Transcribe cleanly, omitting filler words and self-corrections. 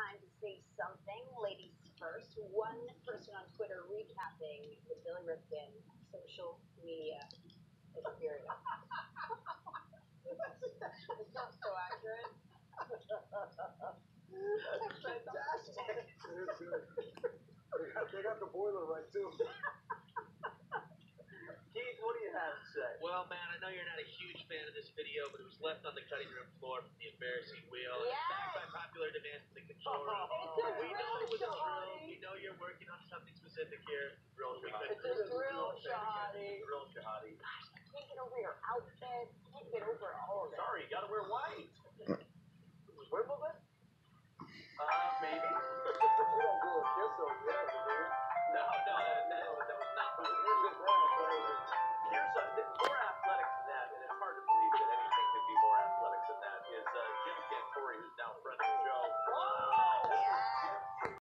time to say something. Ladies first. One person on Twitter recapping the Billy Ripken social media experience. It's not so accurate. That's fantastic. They got the boiler right too. Keith, what do you have to say? Well, man, I know you're not a huge fan of this video, but it was left on the cutting room floor from the embarrassing wheel. Yes. Backed by popular demand from the control room. It's a We know it was a drill, drill. Johnny. We know you're working on something specific here.